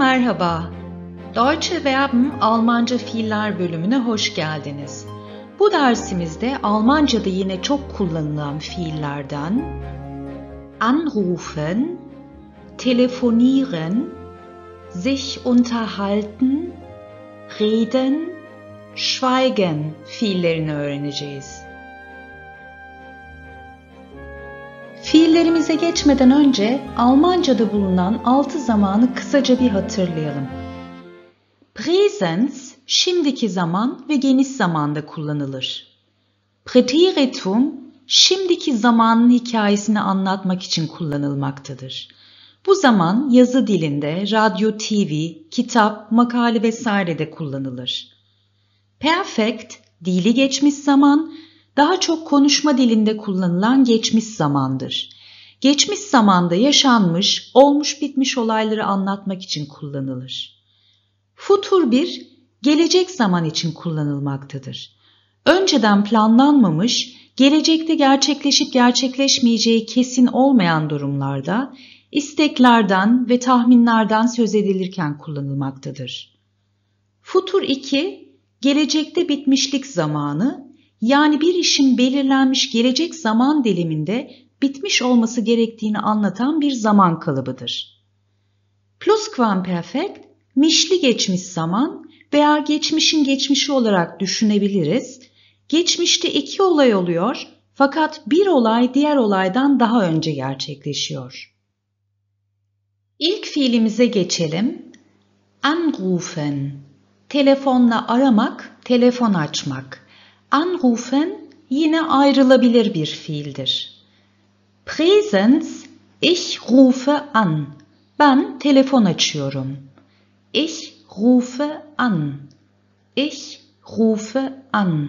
Merhaba. Deutsche Verben Almanca Fiiller bölümüne hoş geldiniz. Bu dersimizde Almanca'da yine çok kullanılan fiillerden anrufen, telefonieren, sich unterhalten, reden, schweigen fiillerini öğreneceğiz. Fiillerimize geçmeden önce Almanca'da bulunan 6 zamanı kısaca bir hatırlayalım. Präsens, şimdiki zaman ve geniş zamanda kullanılır. Präteritum, şimdiki zamanın hikayesini anlatmak için kullanılmaktadır. Bu zaman yazı dilinde, radyo, TV, kitap, makale vesairede kullanılır. Perfekt, dili geçmiş zaman, daha çok konuşma dilinde kullanılan geçmiş zamandır. Geçmiş zamanda yaşanmış, olmuş bitmiş olayları anlatmak için kullanılır. Futur 1, gelecek zaman için kullanılmaktadır. Önceden planlanmamış, gelecekte gerçekleşip gerçekleşmeyeceği kesin olmayan durumlarda, isteklerden ve tahminlerden söz edilirken kullanılmaktadır. Futur 2, gelecekte bitmişlik zamanı, yani bir işin belirlenmiş gelecek zaman diliminde bitmiş olması gerektiğini anlatan bir zaman kalıbıdır. Plusquamperfekt, mişli geçmiş zaman veya geçmişin geçmişi olarak düşünebiliriz. Geçmişte 2 olay oluyor fakat bir olay diğer olaydan daha önce gerçekleşiyor. İlk fiilimize geçelim. Anrufen, telefonla aramak, telefon açmak. Anrufen yine ayrılabilir bir fiildir. Präsens, ich rufe an. Ben telefon açıyorum. Ich rufe an. Ich rufe an.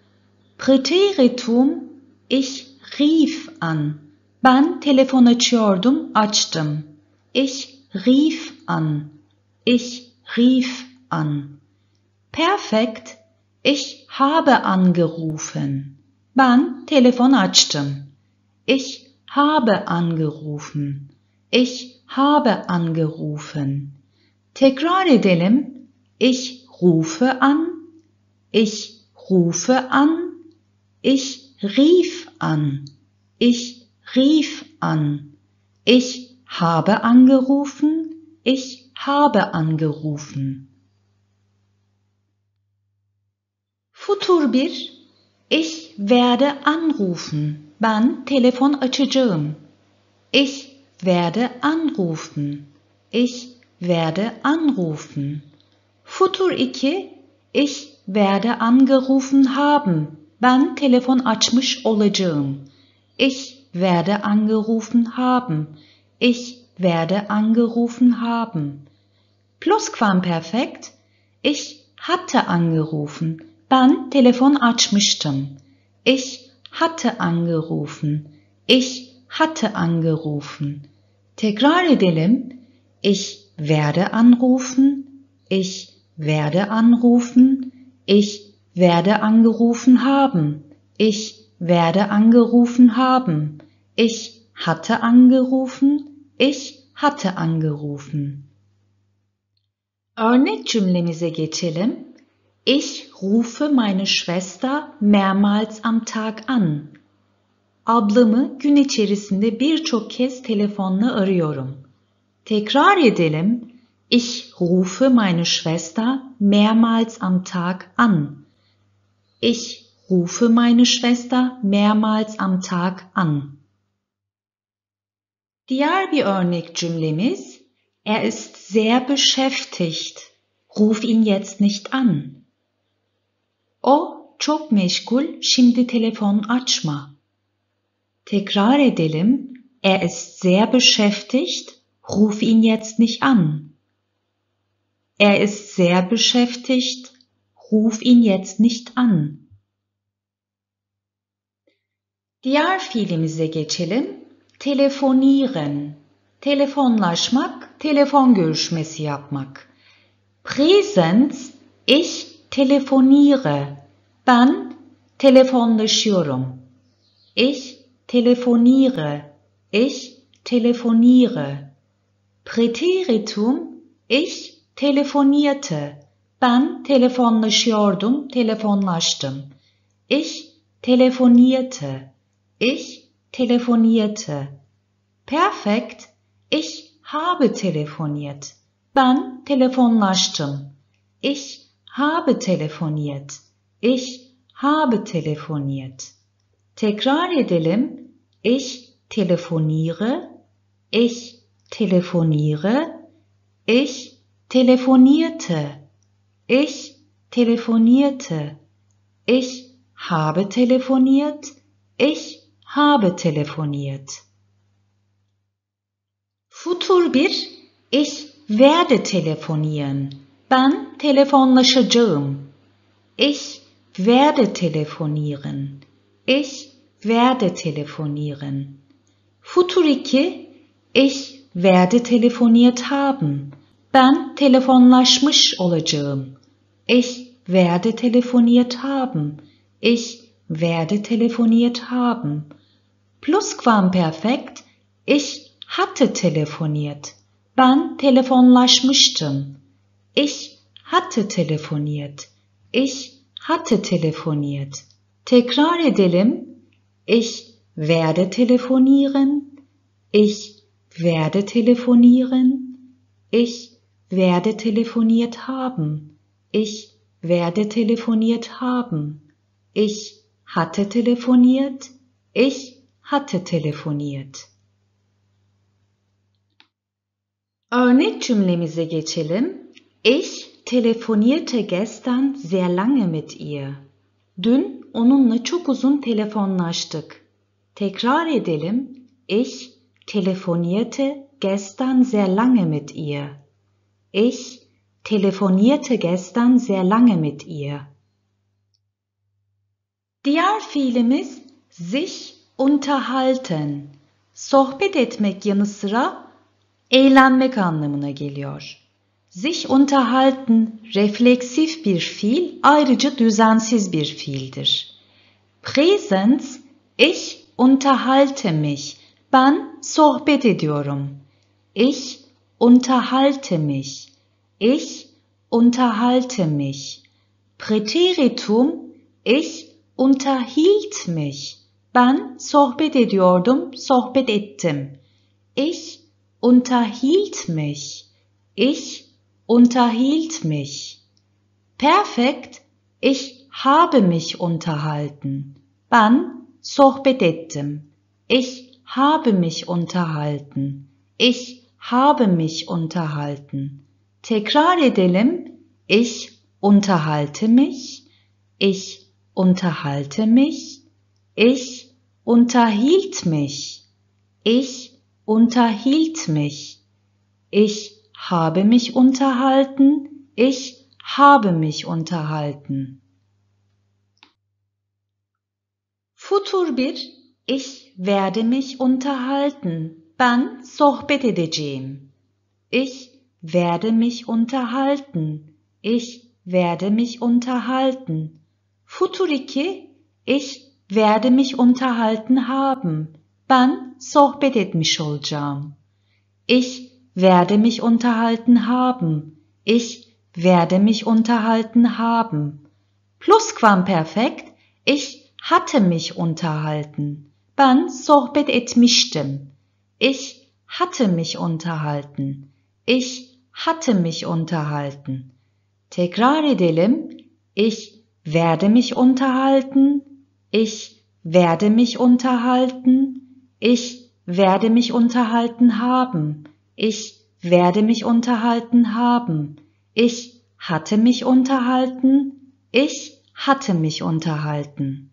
Präteritum, ich rief an. Ben telefon açıyordum, açtım. Ich rief an. Ich rief an. Perfekt, ich habe angerufen. Ben telefon açtım. Ich habe angerufen. Ich habe angerufen. Tekrar edelim. Ich rufe an. Ich rufe an. Ich rief an. Ich rief an. Ich habe angerufen. Ich habe angerufen. Futur 1, ich werde anrufen. Ben telefon açacağım. Ich werde anrufen. Ich werde anrufen. Futur 2, ich werde angerufen haben. Ben telefon açmış olacağım. Ich werde angerufen haben. Ich werde angerufen haben. Plusquamperfekt, ich hatte angerufen. Ben telefon açmıştım. Ich hatte angerufen. Ich hatte angerufen. Tekrar edelim. Ich werde anrufen. Ich werde anrufen. Ich werde angerufen haben. Ich werde angerufen haben. Ich hatte angerufen. Ich hatte angerufen. Örnek cümlemize geçelim. Ich rufe meine Schwester mehrmals am Tag an. Ablamı gün içerisinde birçok kez telefonla arıyorum. Tekrar edelim. Ich rufe meine Schwester mehrmals am Tag an. Ich rufe meine Schwester mehrmals am Tag an. Diğer bir örnek cümlemiz. Er ist sehr beschäftigt. Ruf ihn jetzt nicht an. O çok meşgul, şimdi telefon açma. Tekrar edelim. Er ist sehr beschäftigt. Ruf ihn jetzt nicht an. Er ist sehr beschäftigt. Ruf ihn jetzt nicht an. Diğer fiilimize geçelim. Telefonieren. Telefonlaşmak, telefon görüşmesi yapmak. Präsens, ich telefoniere. Ben telefonlaşıyorum. Ich telefoniere. Ich telefoniere. Präteritum, Ich telefonierte. Ben telefonlaşıyordum, telefonlaştım. Ich telefonierte. Ich telefonierte. Perfekt. Ich habe telefoniert. Ben telefonlaştım. Ich habe telefoniert. Ich habe telefoniert. Tekrar edelim. Ich telefoniere. Ich telefoniere. Ich telefonierte. Ich telefonierte. Ich habe telefoniert. Ich habe telefoniert. Futur 1. Ich werde telefonieren. Ben telefonlaşacağım. Ich werde telefonieren. Ich werde telefonieren. Futur 2. Ich werde telefoniert haben. Ben telefonlaşmış olacağım. Ich werde telefoniert haben. Ich werde telefoniert haben. Plusquamperfekt. Ich hatte telefoniert. Ben telefonlaşmıştım. Ich hatte telefoniert. Ich hatte telefoniert. Tekrar edelim. Ich werde telefonieren. Ich werde telefonieren. Ich werde telefoniert haben. Ich werde telefoniert haben. Ich hatte telefoniert. Ich hatte telefoniert. Örnek cümlemize geçelim. Ich telefonierte gestern sehr lange mit ihr. Dün onunla çok uzun telefonlaştık. Tekrar edelim. Ich telefonierte gestern sehr lange mit ihr. Ich telefonierte gestern sehr lange mit ihr. Diğer fiilimiz sich unterhalten. Sohbet etmek yanı sıra eğlenmek anlamına geliyor. Sich unterhalten refleksif bir fiil, ayrıca düzensiz bir fiildir. Präsens, ich unterhalte mich. Ben sohbet ediyorum. Ich unterhalte mich. Ich unterhalte mich. Präteritum, ich unterhielt mich. Ben sohbet ediyordum, sohbet ettim. Ich unterhielt mich. Ich unterhielt mich. Perfekt, ich habe mich unterhalten. Ben sohbet ettim. Ich habe mich unterhalten. Ich habe mich unterhalten. Tekrar edelim. Ich unterhalte mich. Ich unterhalte mich. Ich unterhielt mich. Ich unterhielt mich. Ich habe mich unterhalten. Ich habe mich unterhalten. Futur 1. Ich werde mich unterhalten. Ben sohbet edeceğim. Ich werde mich unterhalten. Ich werde mich unterhalten. Futur 2. Ich werde mich unterhalten haben. Ben sohbet etmiş olacağım. Ich werde mich unterhalten haben. Ich werde mich unterhalten haben. Plusquamperfekt. Ich hatte mich unterhalten. Ben sohbet etmiştim. Ich hatte mich unterhalten. Ich hatte mich unterhalten. Tekrar edelim. Ich werde mich unterhalten. Ich werde mich unterhalten. Ich werde mich unterhalten haben. Ich werde mich unterhalten haben. Ich hatte mich unterhalten. Ich hatte mich unterhalten.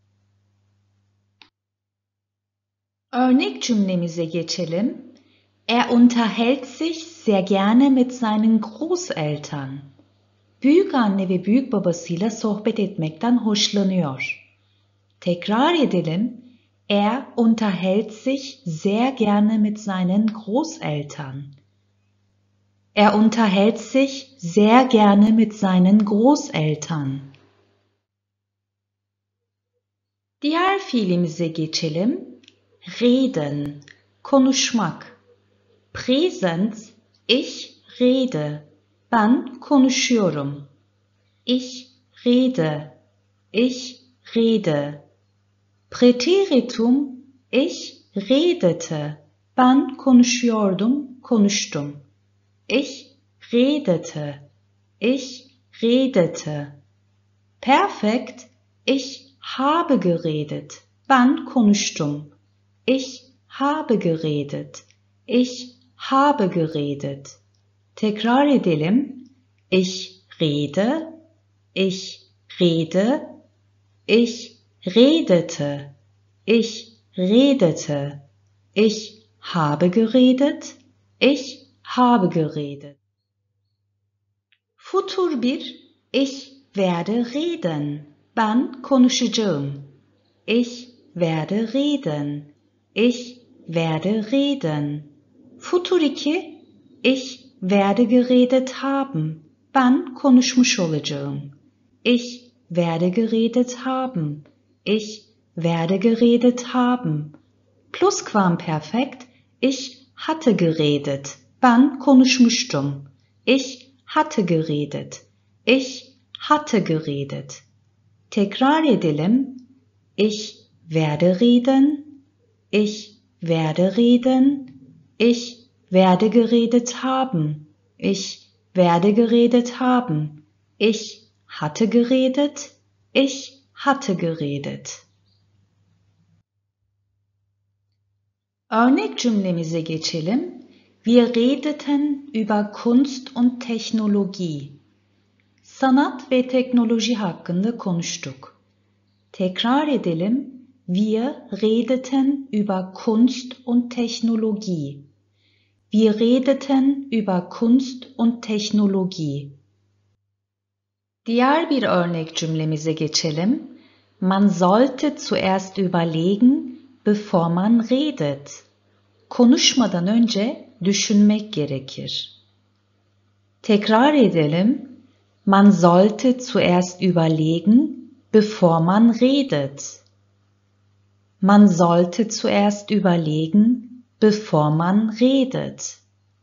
Örnek cümlemize geçelim. Er unterhält sich sehr gerne mit seinen Großeltern. Büyük anne ve büyük babasıyla sohbet etmekten hoşlanıyor. Tekrar edelim. Er unterhält sich sehr gerne mit seinen Großeltern. Er unterhält sich sehr gerne mit seinen Großeltern. Diğer fiilimize geçelim. Reden, konuşmak. Präsens, ich rede. Ben konuşuyorum. Ich rede. Ich rede. Präteritum ich redete. Ben konuşuyordum, konuştum. Ich redete. Ich redete. Perfekt. Ich habe geredet. Ben konuştum. Ich habe geredet. Ich habe geredet. Tekrar edelim. Ich rede. Ich rede. Ich redete. Ich redete. Ich habe geredet. Ich habe geredet. Futur 1. Ich werde reden. Ben konuşacağım. Ich werde reden. Ich werde reden. Futur 2. Ich werde geredet haben. Ben konuşmuş olacağım. Ich werde geredet haben. Ich werde geredet haben. Plusquamperfekt. Ich hatte geredet. Ben konuşmuştum. Ich hatte geredet. Ich hatte geredet. Tekrar edelim. Ich werde reden. Ich werde reden. Ich werde geredet haben. Ich werde geredet haben. Ich hatte geredet. Ich hatte geredet. Örnek cümlemize geçelim. Wir redeten über Kunst und Technologie. Sanat ve teknoloji hakkında konuştuk. Tekrar edelim. Wir redeten über Kunst und Technologie. Wir redeten über Kunst und Technologie. Diğer bir örnek cümlemize geçelim. Man sollte zuerst überlegen, bevor man redet. Konuşmadan önce düşünmek gerekir. Tekrar edelim. Man sollte zuerst überlegen, bevor man redet. Man sollte zuerst überlegen, bevor man redet.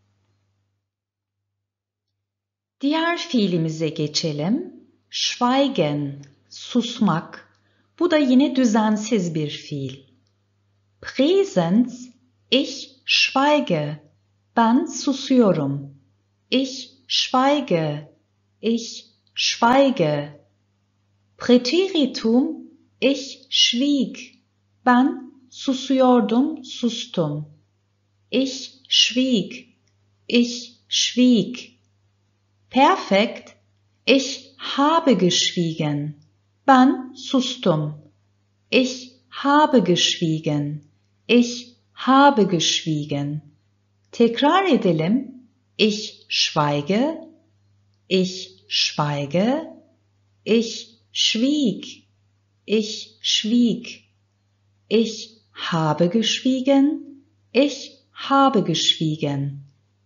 Diğer fiilimize geçelim. Schweigen, susmak. Bu da yine düzensiz bir fiil. Präsens, ich schweige. Ben susuyorum. Ich schweige. Ich schweige. Präteritum, ich schwieg. Ben susuyordum, sustum. Ich schwieg. Ich schwieg. Perfekt. Ich habe geschwiegen. Ben sustum. Ich habe geschwiegen. Ich habe geschwiegen. Tekrar edelim. Ich schweige. Ich schweige. Ich schwieg. Ich schwieg. Ich habe geschwiegen. Ich habe geschwiegen.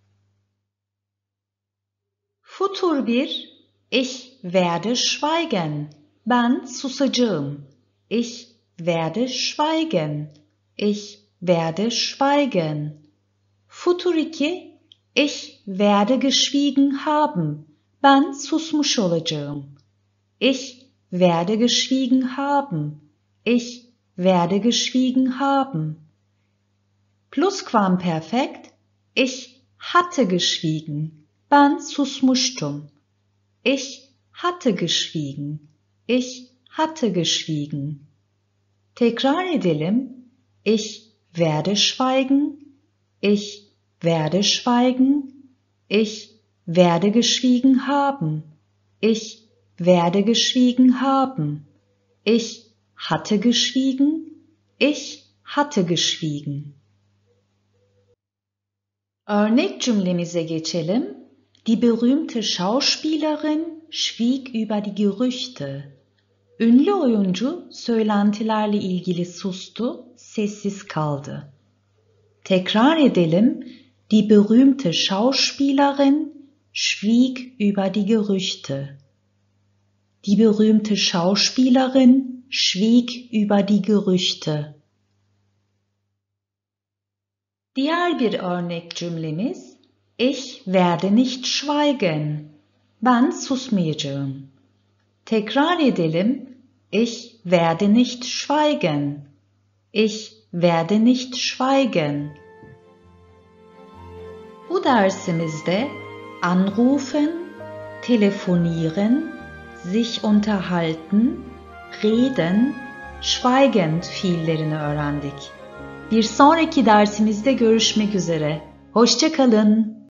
Futur 1. Ich werde schweigen. Ben susacağım. Ich werde schweigen. Ich werde schweigen. Futur 2. Ich werde geschwiegen haben. Ben susmuş olacağım. Ich werde geschwiegen haben. Ich werde geschwiegen haben. Plusquamperfekt. Ich hatte geschwiegen. Ben susmuştum. Ich hatte geschwiegen. Ich hatte geschwiegen. Tekrar edelim. Ich werde schweigen. Ich werde schweigen. Ich werde geschwiegen haben. Ich werde geschwiegen haben. Ich hatte geschwiegen. Ich hatte geschwiegen. Örnek cümlemize geçelim. Die berühmte Schauspielerin schwieg über die Gerüchte. Ünlü oyuncu söylentilerle ilgili sustu, sessiz kaldı. Tekrar edelim. Die berühmte Schauspielerin schwieg über die Gerüchte. Die berühmte Schauspielerin schwieg über die Gerüchte. Diğer bir örnek cümlemiz. Ich werde nicht schweigen. Ben susmayacağım. Tekrar edelim. Ich werde nicht schweigen. Ich werde nicht schweigen. Bu dersimizde anrufen, telefonieren, sich unterhalten, reden, schweigen fiillerini öğrendik. Bir sonraki dersimizde görüşmek üzere. Hoşça kalın.